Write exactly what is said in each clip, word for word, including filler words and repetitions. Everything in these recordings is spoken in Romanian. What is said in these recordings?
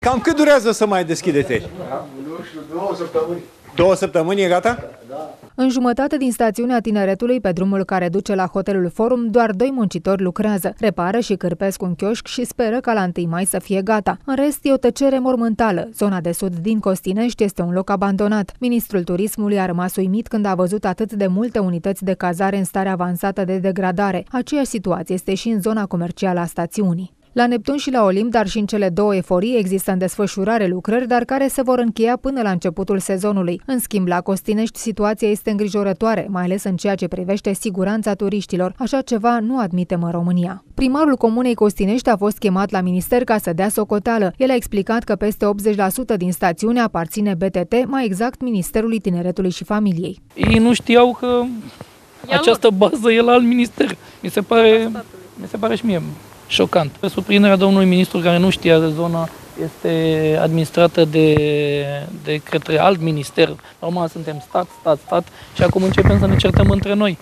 Cam cât durează să mai deschideți aici? Nu știu, două săptămâni. Două săptămâni e gata? Da. În jumătate din stațiunea Tineretului, pe drumul care duce la hotelul Forum, doar doi muncitori lucrează. Repară și cârpesc un chioșc și speră ca la întâi mai să fie gata. În rest, e o tăcere mormântală. Zona de sud din Costinești este un loc abandonat. Ministrul Turismului a rămas uimit când a văzut atât de multe unități de cazare în stare avansată de degradare. Aceeași situație este și în zona comercială a stațiunii. La Neptun și la Olimp, dar și în cele două eforii, există în desfășurare lucrări, dar care se vor încheia până la începutul sezonului. În schimb, la Costinești, situația este îngrijorătoare, mai ales în ceea ce privește siguranța turiștilor. Așa ceva nu admitem în România. Primarul Comunei Costinești a fost chemat la minister ca să dea socoteală. El a explicat că peste optzeci la sută din stațiune aparține B T T, mai exact Ministerului Tineretului și Familiei. Ei nu știau că această bază e la alt minister. Mi se pare, mi se pare și mie șocant. Surprinderea domnului ministru care nu știa de zona este administrată de, de către alt minister. Normal suntem stat, stat, stat și acum începem să ne certăm între noi.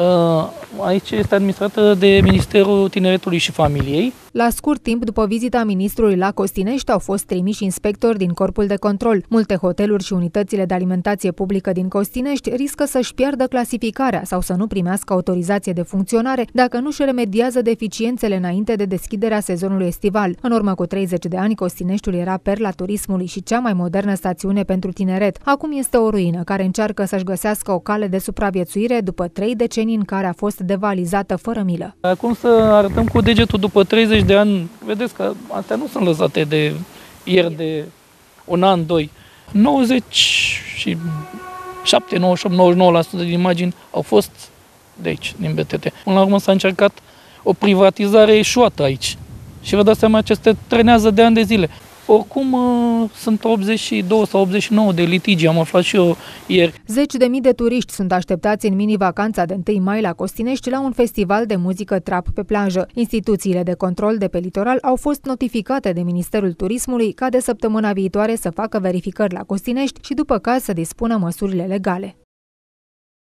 Aici este administrată de Ministerul Tineretului și Familiei. La scurt timp după vizita ministrului la Costinești au fost trimiși inspectori din corpul de control. Multe hoteluri și unitățile de alimentație publică din Costinești riscă să-și piardă clasificarea sau să nu primească autorizație de funcționare dacă nu-și remediază deficiențele înainte de deschiderea sezonului estival. În urmă cu treizeci de ani, Costineștiul era perla turismului și cea mai modernă stațiune pentru tineret. Acum este o ruină care încearcă să-și găsească o cale de supraviețuire după trei decenii în care a fost devalizată fără milă. Acum să arătăm cu degetul după treizeci de ani, vedeți că astea nu sunt lăsate de ieri, de un an, doi. nouăzeci și șapte, nouăzeci și opt, nouăzeci și nouă la sută din imagini au fost de aici, din B T T. Până la urmă s-a încercat o privatizare eșuată aici. Și vă dați seama ce se trenează de ani de zile. Oricum sunt optzeci și doi sau optzeci și nouă de litigi, am aflat și eu ieri. Zeci de mii de turiști sunt așteptați în mini-vacanța de întâi mai la Costinești la un festival de muzică trap pe plajă. Instituțiile de control de pe litoral au fost notificate de Ministerul Turismului ca de săptămâna viitoare să facă verificări la Costinești și după caz să dispună măsurile legale.